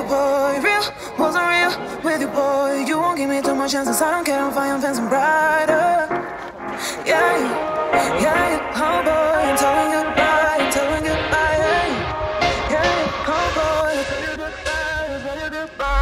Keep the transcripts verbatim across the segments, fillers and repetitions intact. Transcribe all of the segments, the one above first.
boy. Real wasn't real with you, boy. You won't give me too much chances. I don't care, I'm fine, I'm fancy brighter. Yeah, yeah, yeah, oh boy, I'm telling goodbye, I'm telling goodbye. Yeah, yeah, oh boy, I'm telling goodbye, I'm telling goodbye.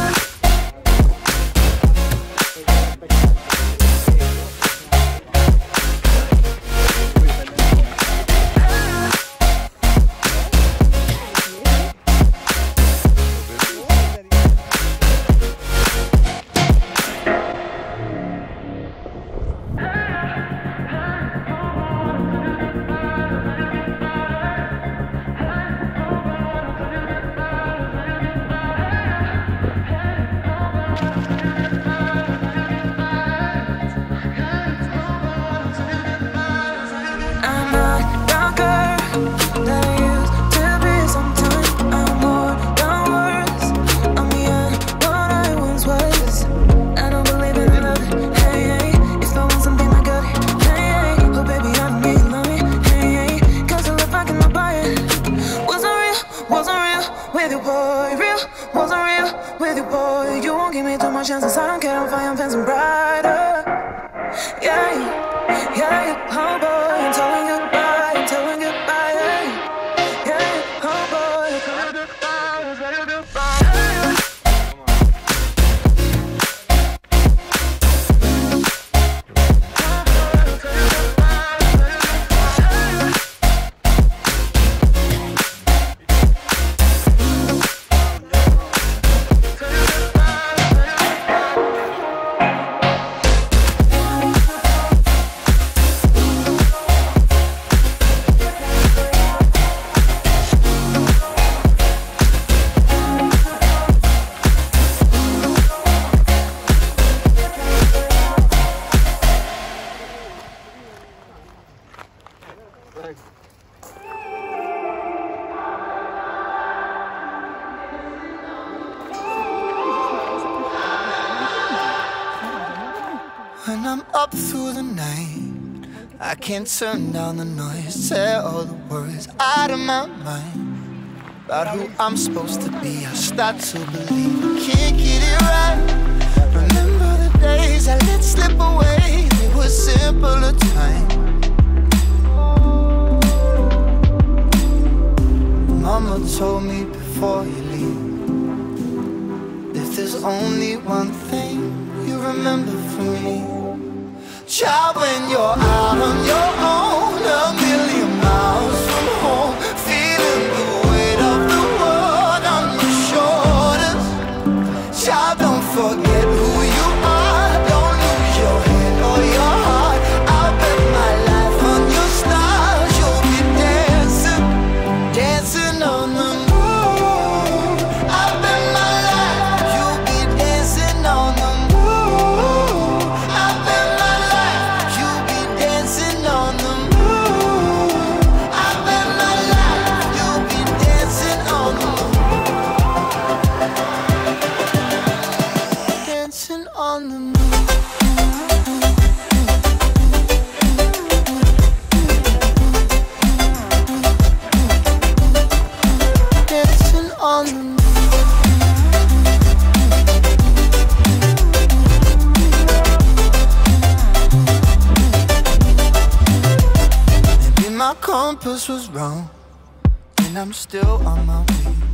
When I'm up through the night, I can't turn down the noise, tear all the words out of my mind about who I'm supposed to be. I start to believe I can't get it right. Remember the days I let slip away, they were simpler times. Mama told me before you leave, if there's only one thing you remember from me, child, when you're out on your own, a million miles from home, feeling the weight of the world on your shoulders. Child, don't forget who you are, don't lose your head or your heart. I'll bet my life on your stars, you'll be dancing, dancing on the moon. I'll bet my life, you'll be dancing on the moon. I'll bet my life, you'll be dancing on the moon. I bet my life, you'll be dancing on the moon. Dancing on the moon. Dancing on the moon. Maybe my compass was wrong, and I'm still on my way.